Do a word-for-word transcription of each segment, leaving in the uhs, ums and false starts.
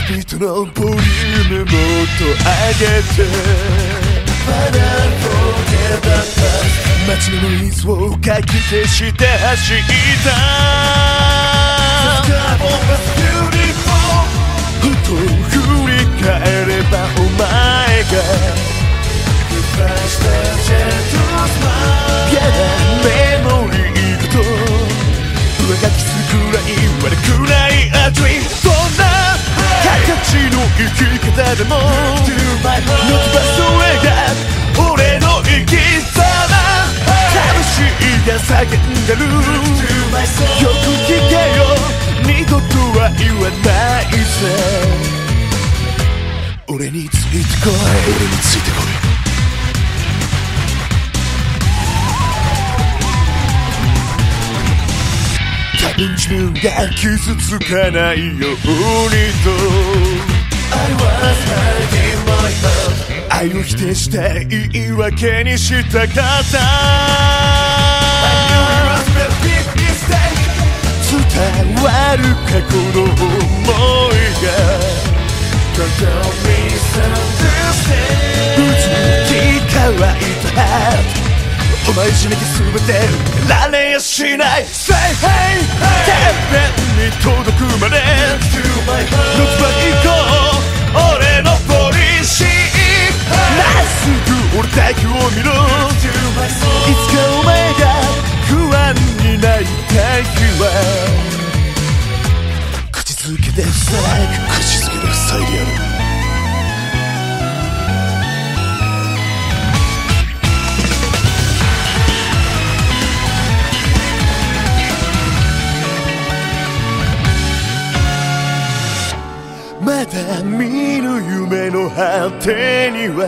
ビートのボリュームもっと上げて 街のノイズをかき消して走ったふと振り返ればお前が嫌なメモリーごと上書きするくらい悪くないアドリームどんな形の生き方でもNot butそれが俺の生き様魂が叫んでるよく聞けよ二度とは言わないぜ俺についてこい俺についてこい多分自分が傷つかないようにと I was hurting my heart 愛を否定して言い訳にしたかった伝わる過去の想いがうつに乾いたハートお前じめて全てられやしない Say hey てっぺんに届くまで Look back 行こう俺のポリシーまっすぐ俺だけを見ろいつかお前が不安になりたい日は口づけで塞ぐ口づけで塞いでやるまだ見ぬ夢の果てには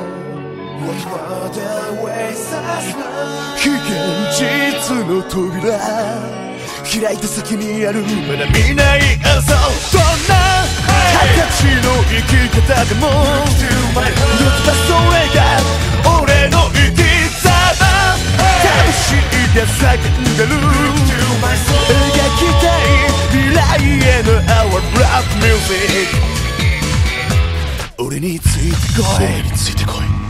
非現実の扉開いた先にあるまだ見ない朝どんな形の生き方でもよくばそれが俺の生き様魂が叫んでる描きたい未来への Our Love Music 俺についてこい俺についてこい